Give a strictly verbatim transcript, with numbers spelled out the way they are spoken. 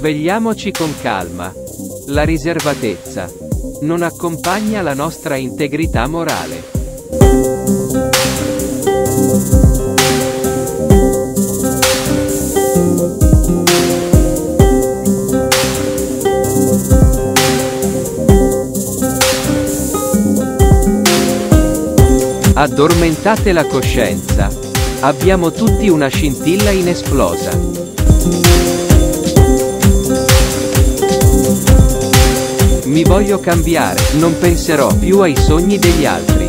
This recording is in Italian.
Svegliamoci con calma. La riservatezza non accompagna la nostra integrità morale. Addormentate la coscienza. Abbiamo tutti una scintilla inesplosa. Mi voglio cambiare, non penserò più ai sogni degli altri.